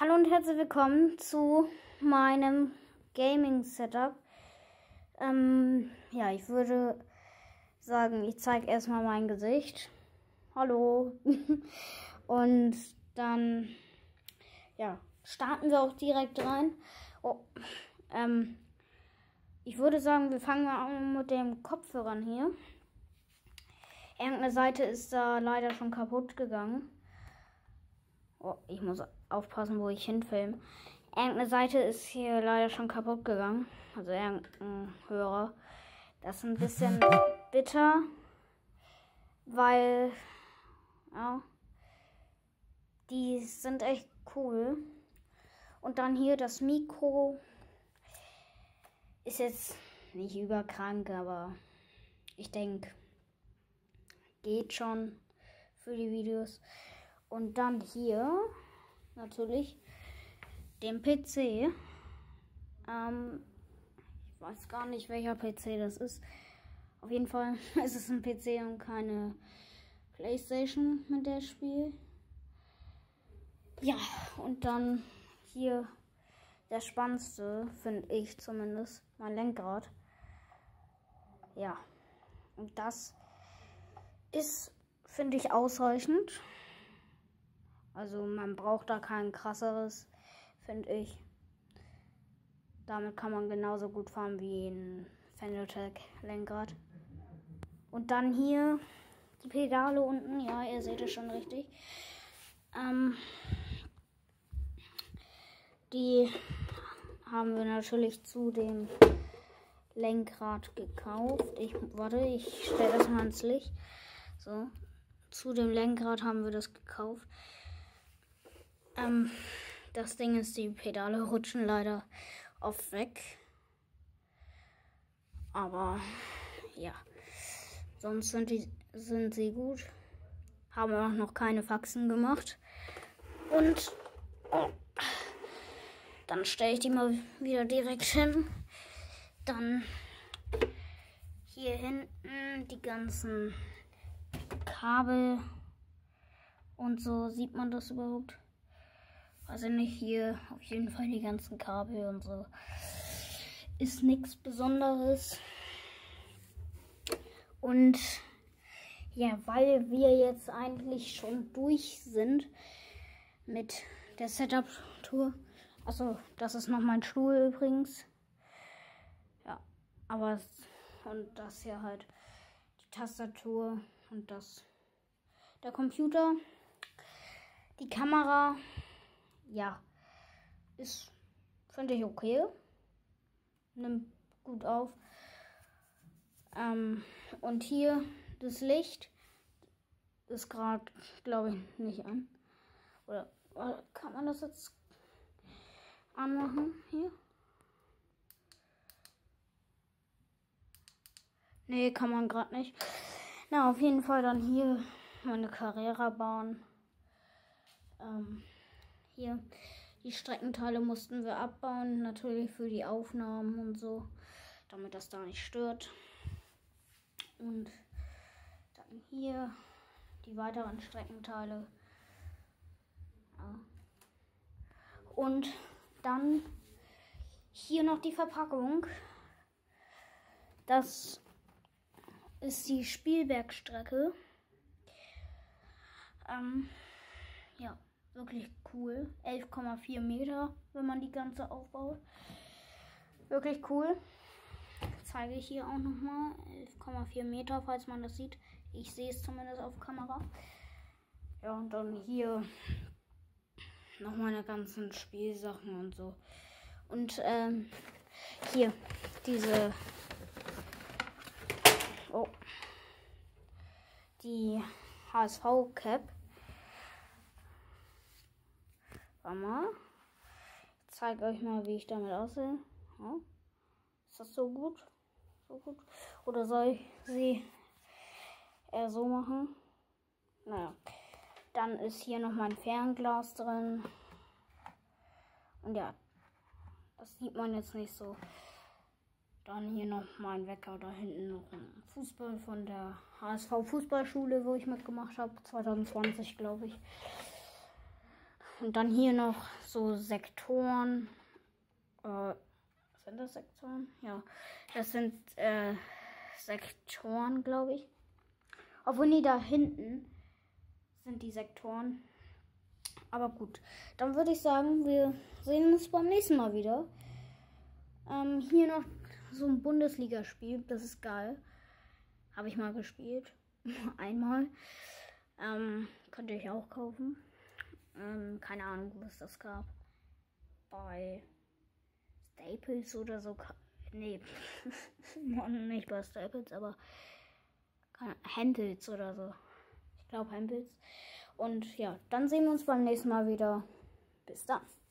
Hallo und herzlich willkommen zu meinem Gaming-Setup. Ja, ich würde sagen, ich zeige erstmal mein Gesicht. Hallo. Und dann, ja, starten wir auch direkt rein. Ich würde sagen, wir fangen mal an mit dem Kopfhörern hier. Irgendeine Seite ist da leider schon kaputt gegangen. Oh, ich muss aufpassen, wo ich hinfilme. Irgendeine Seite ist hier leider schon kaputt gegangen. Also irgendein Hörer. Das ist ein bisschen bitter, weil ja, die sind echt cool. Und dann hier das Mikro ist jetzt nicht überkrank, aber ich denke, geht schon für die Videos. Und dann hier natürlich den PC. Ich weiß gar nicht, welcher PC das ist. Auf jeden Fall ist es ein PC und keine PlayStation, mit der ich spiele. Ja, und dann hier der spannendste, finde ich zumindest, mein Lenkrad. Ja, und das ist, finde ich, ausreichend. Also man braucht da kein krasseres, finde ich. Damit kann man genauso gut fahren wie ein Fanatec Lenkrad. Und dann hier die Pedale unten. Ja, ihr seht es schon richtig. Die haben wir natürlich zu dem Lenkrad gekauft. Ich stelle das mal ans Licht. So, zu dem Lenkrad haben wir das gekauft. Das Ding ist, die Pedale rutschen leider oft weg. Aber ja, sonst sind sie gut. Haben auch noch keine Faxen gemacht. Und dann stelle ich die mal wieder direkt hin. Dann hier hinten die ganzen Kabel und so. Sieht man das überhaupt? Also nicht, hier auf jeden Fall die ganzen Kabel und so. Ist nichts Besonderes. Und ja, weil wir jetzt eigentlich schon durch sind mit der Setup-Tour. Achso, das ist noch mein Stuhl übrigens. Ja, aber und das hier halt die Tastatur und das der Computer. Die Kamera, ja, ist, finde ich, okay. Nimmt gut auf. Und hier das Licht ist gerade, glaube ich, nicht an. Oder kann man das jetzt anmachen hier? Nee, kann man gerade nicht. Na, auf jeden Fall dann hier meine Carrera-Bahn. Hier die Streckenteile mussten wir abbauen, natürlich für die Aufnahmen und so, damit das da nicht stört. Und dann hier die weiteren Streckenteile. Ja. Und dann hier noch die Verpackung. Das ist die Spielbergstrecke. Ja, wirklich cool. 11,4 Meter, wenn man die ganze aufbaut. Wirklich cool. Zeige ich hier auch nochmal. 11,4 Meter, falls man das sieht. Ich sehe es zumindest auf Kamera. Ja, und dann hier noch meine ganzen Spielsachen und so. Und hier diese die HSV-Cap. Warte mal. Ich zeige euch mal, wie ich damit aussehe. Ja. Ist das so gut? So gut? Oder soll ich sie eher so machen? Naja. Dann ist hier noch mein Fernglas drin. Und ja, das sieht man jetzt nicht so. Dann hier noch mein Wecker. Da hinten noch ein Fußball von der HSV Fußballschule, wo ich mitgemacht habe. 2020, glaube ich. Und dann hier noch so Sektoren. Sind das Sektoren? Ja, das sind Sektoren, glaube ich. Obwohl, nee, da hinten sind die Sektoren. Aber gut, dann würde ich sagen, wir sehen uns beim nächsten Mal wieder. Hier noch so ein Bundesligaspiel, das ist geil. Habe ich mal gespielt. Einmal. Könnt ihr euch auch kaufen. Keine Ahnung, wo es das gab. Bei Staples oder so. Nee, nicht bei Staples, aber Hempels oder so. Ich glaube Hempels. Und ja, dann sehen wir uns beim nächsten Mal wieder. Bis dann.